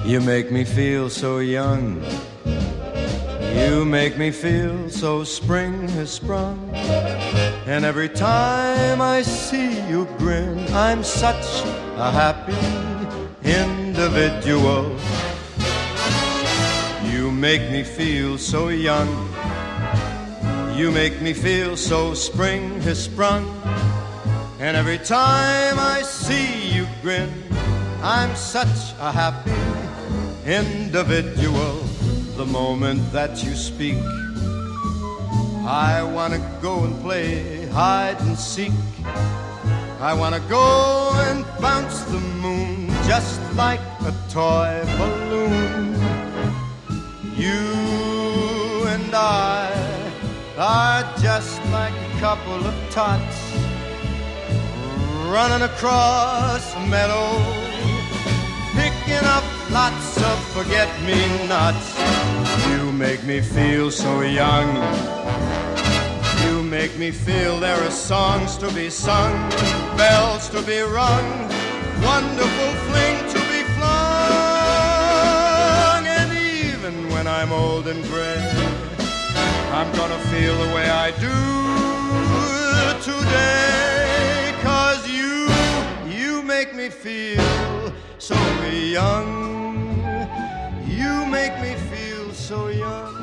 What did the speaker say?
You make me feel so young. You make me feel so spring has sprung. And every time I see you grin, I'm such a happy individual. You make me feel so young. You make me feel so spring has sprung. And every time I see you grin, I'm such a happy individual. The moment that you speak, I wanna go and play hide and seek. I wanna go and bounce the moon just like a toy balloon. You and I are just like a couple of tots running across a meadow, picking up lots of forget-me-nots. You make me feel so young. You make me feel there are songs to be sung, bells to be rung, wonderful fling to be flung. And even when I'm old and gray, I'm gonna feel the way I do today. 'Cause you make me feel so young. You make me feel so young.